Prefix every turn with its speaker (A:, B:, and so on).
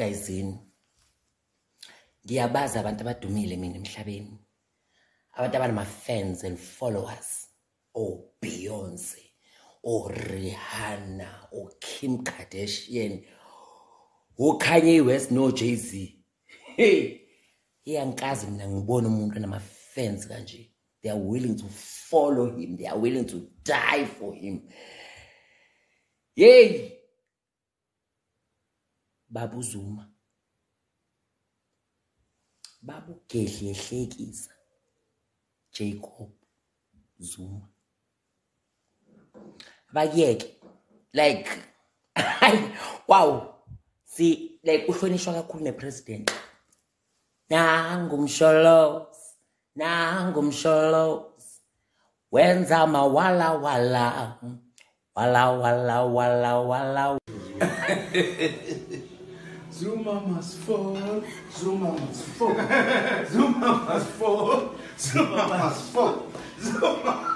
A: egayizini. Ngiyabaza abantu abadumile mina emhlabeni. Abantu abanama fans and followers. Oh Beyonce, oh Rihanna, oh Kim Kardashian, oh Kanye West, no Jay-Z. Hey, iyangikazi mina ngibona umuntu onama fans kanje. They are willing to follow him. They are willing to die for him. Yay! Babu Zuma. Babu Gedlehlekisa. Jacob Zuma. Like, wow. See, like, uhlonishwa kakhulu ne-president. Nangumsholos. Wenza mawala wala. Wala.
B: Zuma must fall. Zuma must fall. Zuma must fall. Zuma must fall. Zuma.